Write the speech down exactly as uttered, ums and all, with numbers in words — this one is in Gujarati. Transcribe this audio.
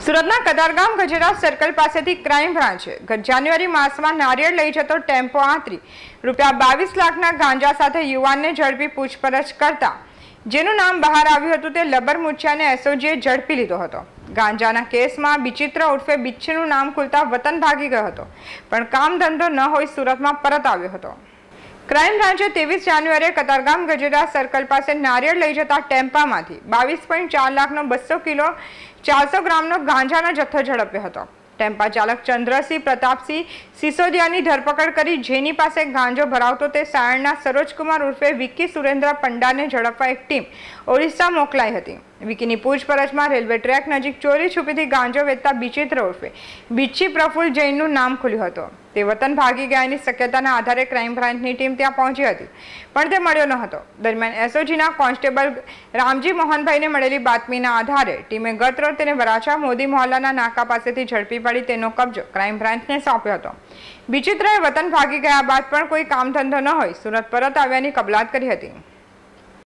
સુરતના કતારગામ ગજેરા સર્કલ પાસેથી ક્રાઇમ બ્રાન્ચે ગત જાન્યુઆરી માસમાં નારિયેળ લઈ જતો ટેમ્પો આંતરી રૂપિયા બાવીસ લાખના ગાંજા સાથે યુવાનને ઝડપી પૂછપરછ કરતા જેનું નામ બહાર આવ્યું હતું તે લબર મુછિયાને એસઓજીએ ઝડપી લીધો હતો। ગાંજાના કેસમાં બિચિત્ર ઉર્ફે બિચ્છીનું નામ ખુલતા વતન ભાગી ગયો હતો, પણ કામ ધંધો ન હોઈ સુરતમાં પરત આવ્યો હતો। ક્રાઇમ બ્રાન્ચે ત્રેવીસ જાન્યુઆરીએ કતારગામ ગજેરા સર્કલ પાસે નારિયેળ લઈ જતા ટેમ્પામાંથી બાવીસ પોઈન્ટ ચાર લાખનો બસો કિલો ચારસો ગ્રામનો ગાંજાનો જથ્થો ઝડપ્યો હતો। ટેમ્પા ચાલક ચંદ્રસિંહ પ્રતાપસિંહ સિસોદિયાની ધરપકડ કરી જેની પાસે ગાંજો ભરાવતો તે સાયણના સરોજકુમાર ઉર્ફે વિકી સુરેન્દ્ર પંડાને ઝડપવા એક ટીમ ઓરિસ્સા મોકલાઈ હતી। વિકીની પૂછપરછમાં રેલવે ટ્રેક નજીક ચોરી છુપીથી ગાંજો વેચતા બિચિત્ર ઉર્ફે બિચ્છી પ્રફુલ્લ જૈનનું નામ ખુલ્યું હતું। તે વતન ભાગી ગયાની શક્યતાના આધારે ક્રાઇમ બ્રાન્ચની ટીમ ત્યાં પહોંચી હતી, પણ તે મળ્યો ન હતો। દરમિયાન એસઓજીના કોન્સ્ટેબલ રામજી મોહનભાઈને મળેલી બાતમીના આધારે ટીમે ગત રોજ તેને વરાછા મોદી મોહલ્લાના નાકા પાસેથી ઝડપી પડી તેનો કબજો ક્રાઇમ બ્રાન્ચને સોંપ્યો હતો। બિચિત્રએ વતન ભાગી ગયા બાદ પણ કોઈ કામ ધંધો ન હોય સુરત પરત આવ્યાની કબૂલાત કરી હતી।